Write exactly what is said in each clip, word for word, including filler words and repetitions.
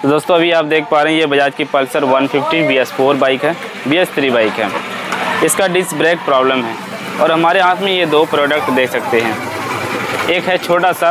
तो दोस्तों अभी आप देख पा रहे हैं ये बजाज की Pulsar one fifty B S four bike है, बी एस थ्री बाइक है। इसका डिस्क ब्रेक प्रॉब्लम है और हमारे हाथ में ये दो प्रोडक्ट देख सकते हैं। एक है छोटा सा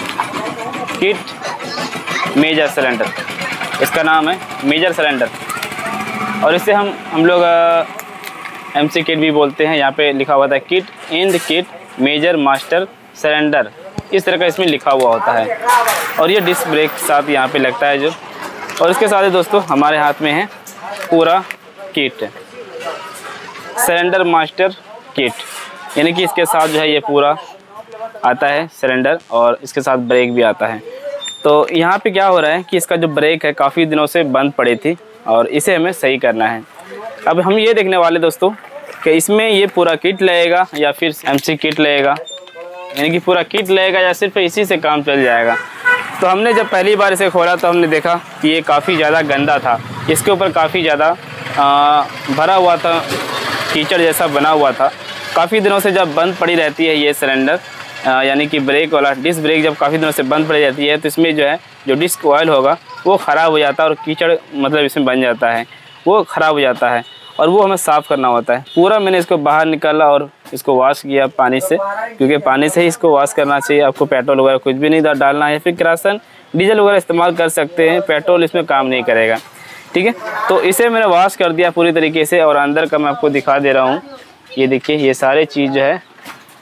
किट मेजर सिलेंडर, इसका नाम है मेजर सिलेंडर, और इसे हम हम लोग एम सी किट भी बोलते हैं। यहाँ पे लिखा हुआ था kit and kit major master cylinder, इस तरह का इसमें लिखा हुआ होता है। और ये डिस्क ब्रेक साथ यहाँ पे लगता है जो, और इसके साथ ही दोस्तों हमारे हाथ में है पूरा किट सिलेंडर मास्टर किट, यानी कि इसके साथ जो है ये पूरा आता है सिलेंडर और इसके साथ ब्रेक भी आता है। तो यहाँ पे क्या हो रहा है कि इसका जो ब्रेक है काफ़ी दिनों से बंद पड़ी थी और इसे हमें सही करना है। अब हम ये देखने वाले दोस्तों कि इसमें ये पूरा किट लगेगा या फिर एम सी किट लगेगा, यानी कि पूरा किट लगेगा या सिर्फ इसी से काम चल जाएगा। तो हमने जब पहली बार इसे खोला तो हमने देखा कि ये काफ़ी ज़्यादा गंदा था, इसके ऊपर काफ़ी ज़्यादा भरा हुआ था, कीचड़ जैसा बना हुआ था। काफ़ी दिनों से जब बंद पड़ी रहती है ये सिलेंडर, यानी कि ब्रेक वाला डिस्क ब्रेक जब काफ़ी दिनों से बंद पड़ी रहती है तो इसमें जो है जो डिस्क ऑयल होगा वो ख़राब हो जाता है और कीचड़ मतलब इसमें बन जाता है, वो ख़राब हो जाता है और वो हमें साफ़ करना होता है। पूरा मैंने इसको बाहर निकाला और इसको वॉश किया पानी से, क्योंकि पानी से ही इसको वॉश करना चाहिए। आपको पेट्रोल वगैरह कुछ भी नहीं डालना है, फिर किरासन डीजल वगैरह इस्तेमाल कर सकते हैं, पेट्रोल इसमें काम नहीं करेगा। ठीक है, तो इसे मैंने वॉश कर दिया पूरी तरीके से और अंदर का मैं आपको दिखा दे रहा हूँ। ये देखिए ये सारे चीज़ जो है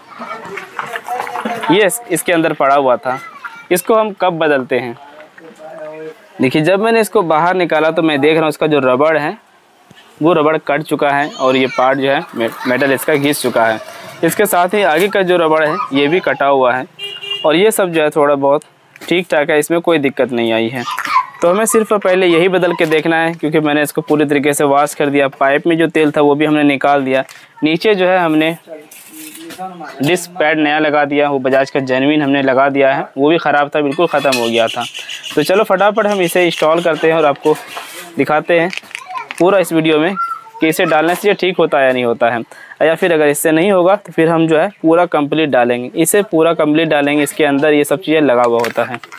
ये इसके अंदर पड़ा हुआ था। इसको हम कब बदलते हैं, देखिए जब मैंने इसको बाहर निकाला तो मैं देख रहा हूँ इसका जो रबड़ है वो रबड़ कट चुका है और ये पार्ट जो है मेटल इसका घिस चुका है। इसके साथ ही आगे का जो रबड़ है ये भी कटा हुआ है और ये सब जो है थोड़ा बहुत ठीक ठाक है, इसमें कोई दिक्कत नहीं आई है। तो हमें सिर्फ पहले यही बदल के देखना है, क्योंकि मैंने इसको पूरी तरीके से वॉश कर दिया। पाइप में जो तेल था वो भी हमने निकाल दिया। नीचे जो है हमने डिस्क पैड नया लगा दिया, वो बजाज का जेन्युइन हमने लगा दिया है, वो भी ख़राब था, बिल्कुल ख़त्म हो गया था। तो चलो फटाफट हम इसे इंस्टॉल करते हैं और आपको दिखाते हैं पूरा इस वीडियो में कि इसे डालने से ये ठीक होता है या नहीं होता है, या फिर अगर इससे नहीं होगा तो फिर हम जो है पूरा कंप्लीट डालेंगे। इसे पूरा कंप्लीट डालेंगे, इसके अंदर ये सब चीज़ें लगा हुआ होता है।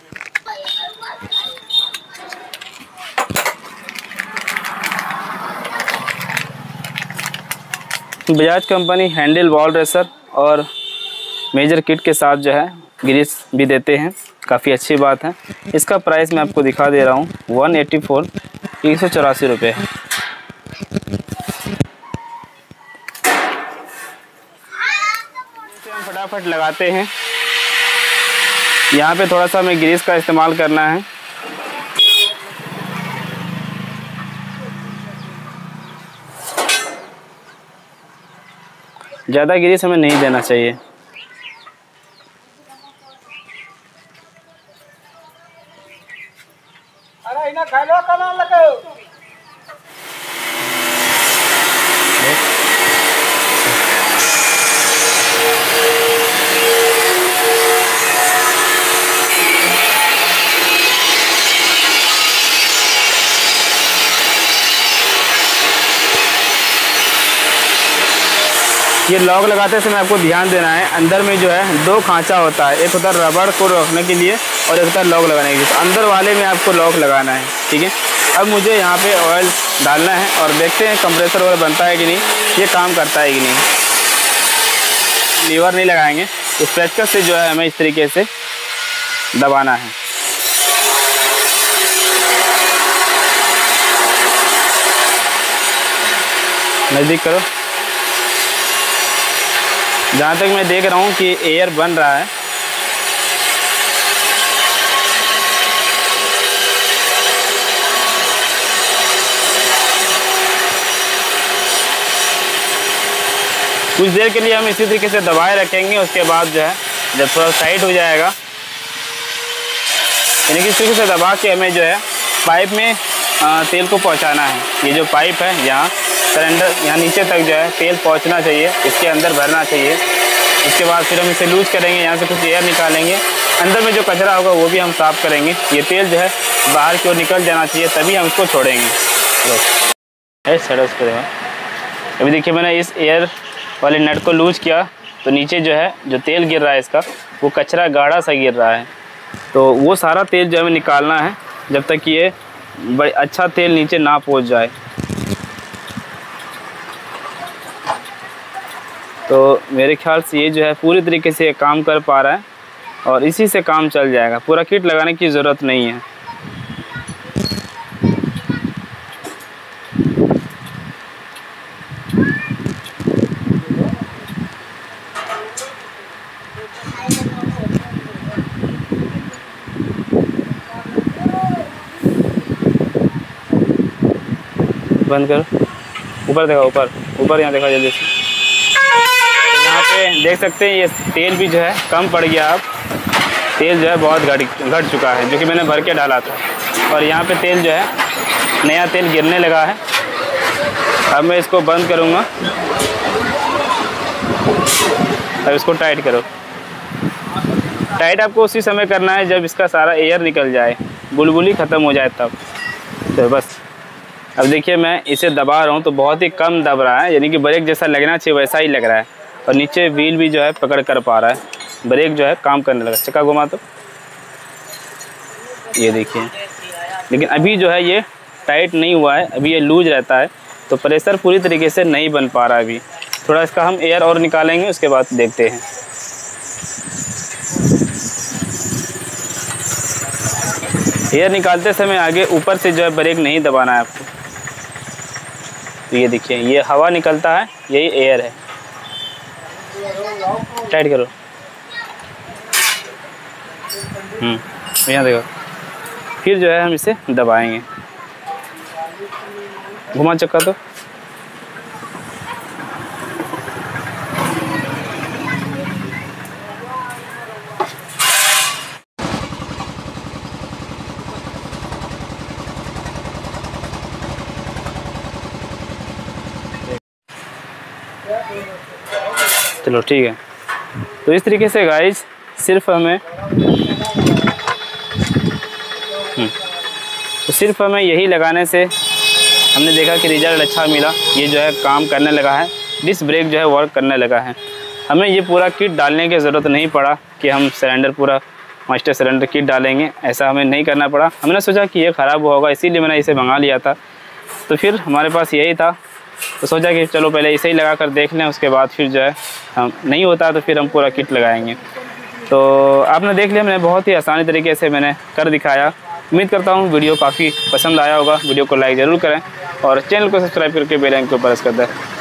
Bajaj company handle wall racer और मेजर किट के साथ जो है ग्रीस भी देते हैं, काफ़ी अच्छी बात है। इसका प्राइस मैं आपको दिखा दे रहा हूँ, वन एट्टी फोर एक सौ चौरासी रुपये है। हम फटाफट लगाते हैं। यहाँ पे थोड़ा सा हमें ग्रीस का इस्तेमाल करना है। ज़्यादा ग्रीस हमें नहीं देना चाहिए। अरे इना खा लो कला लगाओ। ये लॉक लगाते समय आपको ध्यान देना है, अंदर में जो है दो खांचा होता है, एक होता है रबड़ को रखने के लिए और एक होता है लॉक लगाने के लिए। तो अंदर वाले में आपको लॉक लगाना है। ठीक है, अब मुझे यहाँ पे ऑयल डालना है और देखते हैं कंप्रेसर वगैरह बनता है कि नहीं, ये काम करता है कि नहीं। लीवर नहीं लगाएंगे, इस पेचकस से जो है हमें इस तरीके से दबाना है। नज़दीक करो। जहाँ तक मैं देख रहा हूँ कि एयर बन रहा है, कुछ देर के लिए हम इसी तरीके से दबाए रखेंगे। उसके बाद जो है जब थोड़ा टाइट हो जाएगा, यानी कि इस तरीके से दबा के हमें जो है पाइप में आ, तेल को पहुँचाना है। ये जो पाइप है यहाँ सिलेंडर यहाँ नीचे तक जो है तेल पहुँचना चाहिए, इसके अंदर भरना चाहिए। इसके बाद फिर हम इसे लूज करेंगे, यहाँ से कुछ एयर निकालेंगे, अंदर में जो कचरा होगा वो भी हम साफ़ करेंगे। ये तेल जो है बाहर की ओर निकल जाना चाहिए, तभी हम इसको छोड़ेंगे। अभी देखिए मैंने इस एयर वाले नट को लूज किया तो नीचे जो है जो तेल गिर रहा है इसका वो कचरा गाढ़ा सा गिर रहा है, तो वो सारा तेल जो हमें निकालना है जब तक ये बड़ी अच्छा तेल नीचे ना पहुंच जाए। तो मेरे ख्याल से ये जो है पूरी तरीके से काम कर पा रहा है और इसी से काम चल जाएगा, पूरा किट लगाने की ज़रूरत नहीं है। बंद करो, ऊपर देखो, ऊपर ऊपर यहाँ देखो जल्दी से। तो यहाँ पे देख सकते हैं ये तेल भी जो है कम पड़ गया। अब तेल जो है बहुत घट घट चुका है, जो कि मैंने भर के डाला था। और यहाँ पे तेल जो है नया तेल गिरने लगा है। अब मैं इसको बंद करूँगा। अब इसको टाइट करो। टाइट आपको उसी समय करना है जब इसका सारा एयर निकल जाए, बुलबुली ख़त्म हो जाए तब। तो बस अब देखिए मैं इसे दबा रहा हूँ तो बहुत ही कम दब रहा है, यानी कि ब्रेक जैसा लगना चाहिए वैसा ही लग रहा है। और नीचे व्हील भी जो है पकड़ कर पा रहा है, ब्रेक जो है काम करने लगा। चक्का घुमा तो ये देखिए, लेकिन अभी जो है ये टाइट नहीं हुआ है, अभी ये लूज रहता है तो प्रेशर पूरी तरीके से नहीं बन पा रहा है। अभी थोड़ा इसका हम एयर और निकालेंगे, उसके बाद देखते हैं। एयर निकालते समय आगे ऊपर से जो है ब्रेक नहीं दबाना है आपको। तो ये देखिए ये हवा निकलता है, यही एयर है। टाइट करो। हम्म यहाँ देखो, फिर जो है हम इसे दबाएंगे। घुमा चक्का तो चलो ठीक है। तो इस तरीके से गाइस सिर्फ हमें तो सिर्फ हमें यही लगाने से हमने देखा कि रिज़ल्ट अच्छा मिला। ये जो है काम करने लगा है, डिस्क ब्रेक जो है वर्क करने लगा है। हमें ये पूरा किट डालने की ज़रूरत नहीं पड़ा कि हम सिलेंडर पूरा मास्टर सिलेंडर किट डालेंगे, ऐसा हमें नहीं करना पड़ा। हमने सोचा कि ये ख़राब होगा, इसीलिए मैंने इसे मंगा लिया था। तो फिर हमारे पास यही था, तो सोचा कि चलो पहले इसे ही लगा कर देख लें, उसके बाद फिर जो है हम नहीं होता तो फिर हम पूरा किट लगाएंगे। तो आपने देख लिया, मैंने बहुत ही आसानी तरीके से मैंने कर दिखाया। उम्मीद करता हूँ वीडियो काफ़ी पसंद आया होगा। वीडियो को लाइक ज़रूर करें और चैनल को सब्सक्राइब करके बेल आइकन को प्रेस कर दें।